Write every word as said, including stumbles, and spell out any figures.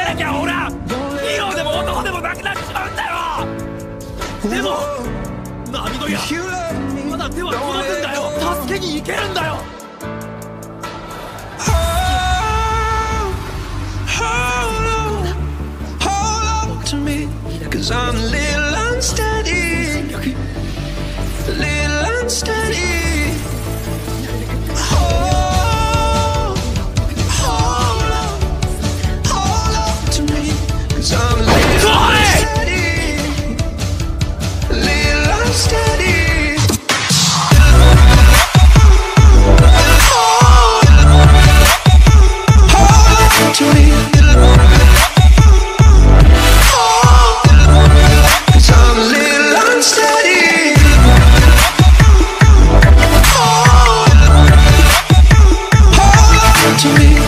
なきゃ俺はヒーローでも男でもなくなっちまうんだよ。でも波の矢まだ手は届くんだよ。助けに行けるんだよ。 To me, cause I'm a little unsteady, a little unsteady. Hold, hold on, hold on to me, cause I'm a little unsteady, a little unsteady. Hold, hold on to me. To me